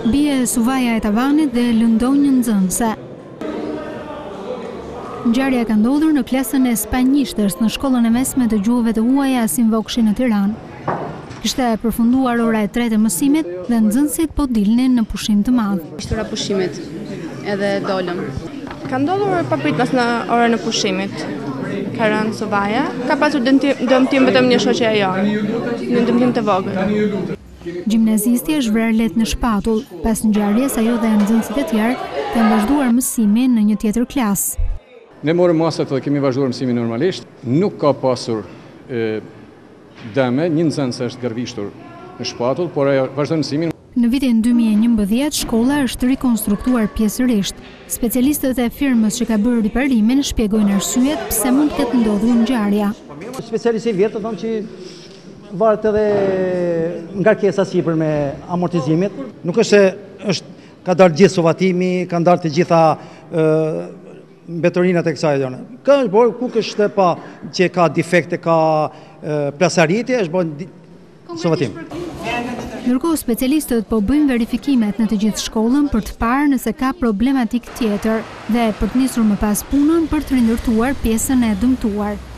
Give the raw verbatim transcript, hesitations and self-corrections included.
Bie Suvaja e tavanit dhe lëndon një nxënëse. Ngjarja ka ndodhur në klasën e spanjishtës në shkollën e mesme të gjuhëve të huaja Asim Vokshi në Tiranë. Kishte përfunduar ora e tretë e mësimit dhe nxënësit po dilnin në pushim të madh. Ishte ora pushimit, edhe dolëm. Ka ndodhur papritmas në orën e pushimit. Ka rënë Suvaja, ka pasur dëmtim vetëm një shoqja jonë, një dëmtim të vogël. Gjimnazisti është vrarë lehtë në shpatull, pas ngjarjes ajo dhe nxënësit e tjerë kanë vazhduar mësimin në një tjetër klasë. Ne morëm masat dhe kemi vazhduar mësimin normalisht. Nuk ka pasur e, dëme, një nxënës është gërvishtur në shpatull, por ajo vazhdon mësimin. Në vitin dy mijë e njëmbëdhjetë, shkolla është rikonstruktuar pjesërisht. Specialistët e firmës që ka bërë riparimin shpjegojnë arsyet pse mund të ketë ndodhur ngjarja. Specialistë vjetë thonë që varet edhe ngarkesa sipër me amortizimit. Nuk është se është ka dalë gjithë sovatimi, kanë dalë të gjitha ë mbetorinat e kësaj zone. Ka por ku është pa që ka defekte, ka ë plasaritje, është bën sovatim. Ndërkohë specialistët po bëjnë verifikimet në të gjithë shkollën për të parë nëse ka problematik tjetër dhe për të nisur më pas punën për të rindërtuar pjesën e dëmtuar.